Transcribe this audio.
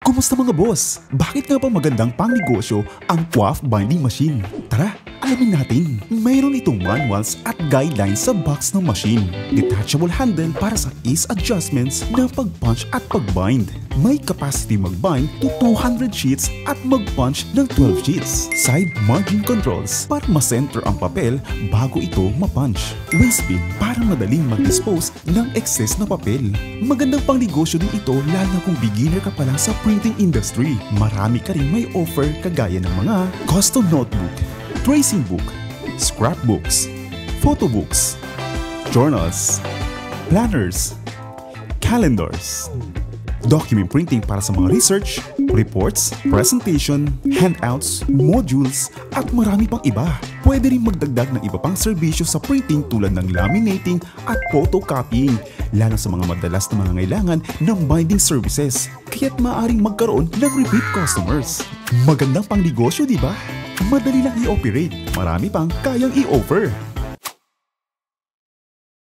Kumusta mga boss? Bakit nga ba magandang pangnegosyo ang Quaff Binding Machine? Tara, alamin natin. Mayroon itong manuals at guidelines sa box ng machine. Detachable handle para sa ease adjustments ng pag-punch at pag-bind. May capacity mag-bind to 200 sheets at mag-punch ng 12 sheets. Side margin controls para ma-center ang papel bago ito ma-punch. Waste bin para madaling mag-dispose ng excess na papel. Magandang pangnegosyo din ito lalo na kung beginner ka pa lang sa printing industry. Marami ka rin may offer kagaya ng mga custom notebook, tracing book, scrapbooks, photo books, journals, planners, calendars, document printing para sa mga research, reports, presentation, handouts, modules, at marami pang iba. Pwede rin magdagdag ng iba pang serbisyo sa printing tulad ng laminating at photocopying, lalo sa mga madalas na mga ngailangan ng binding services, kaya't maaaring magkaroon ng repeat customers. Magandang pangnegosyo, di ba? Madali lang i-operate, marami pang kayang i-offer.